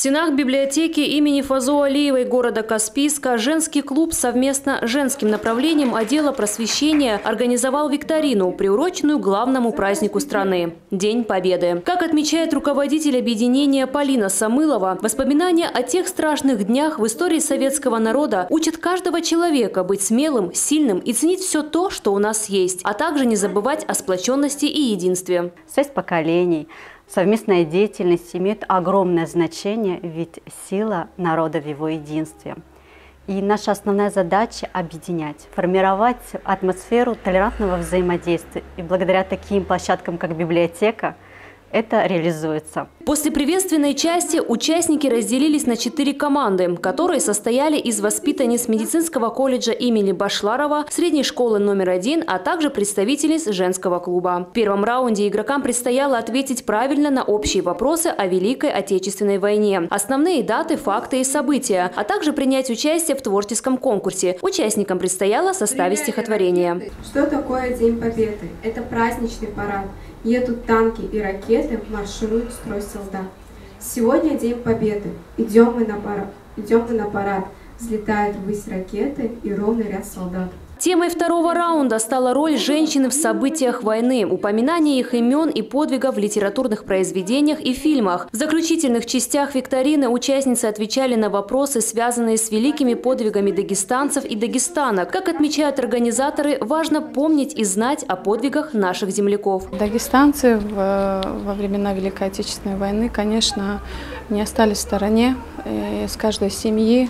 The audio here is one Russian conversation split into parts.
В стенах библиотеки имени Фазо Алиевой города Каспийска женский клуб совместно с женским направлением отдела просвещения организовал викторину, приуроченную главному празднику страны – День Победы. Как отмечает руководитель объединения Полина Самылова, воспоминания о тех страшных днях в истории советского народа учат каждого человека быть смелым, сильным и ценить все то, что у нас есть, а также не забывать о сплоченности и единстве. 6 поколений. Совместная деятельность имеет огромное значение, ведь сила народа в его единстве. И наша основная задача – объединять, формировать атмосферу толерантного взаимодействия. И благодаря таким площадкам, как библиотека, это реализуется. После приветственной части участники разделились на 4 команды, которые состояли из воспитанниц медицинского колледжа имени Башларова, средней школы номер 1, а также представительниц женского клуба. В первом раунде игрокам предстояло ответить правильно на общие вопросы о Великой Отечественной войне, основные даты, факты и события, а также принять участие в творческом конкурсе. Участникам предстояло составить стихотворение. Что такое День Победы? Это праздничный парад. Едут танки и ракеты, марширует строй солдат. Сегодня День Победы. Идем мы на парад. Взлетают ввысь ракеты и ровный ряд солдат. Темой второго раунда стала роль женщины в событиях войны, упоминание их имен и подвигов в литературных произведениях и фильмах. В заключительных частях викторины участницы отвечали на вопросы, связанные с великими подвигами дагестанцев и дагестанок. Как отмечают организаторы, важно помнить и знать о подвигах наших земляков. Дагестанцы во времена Великой Отечественной войны, конечно, не остались в стороне. Из каждой семьи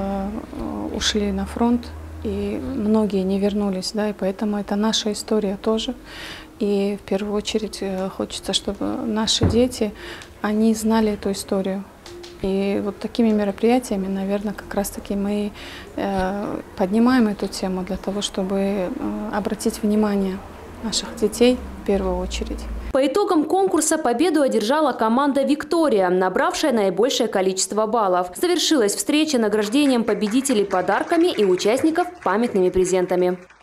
ушли на фронт. И многие не вернулись, да, и поэтому это наша история тоже. И в первую очередь хочется, чтобы наши дети, они знали эту историю. И вот такими мероприятиями, наверное, как раз-таки мы поднимаем эту тему для того, чтобы обратить внимание наших детей в первую очередь. По итогам конкурса победу одержала команда «Виктория», набравшая наибольшее количество баллов. Завершилась встреча награждением победителей подарками и участников памятными презентами.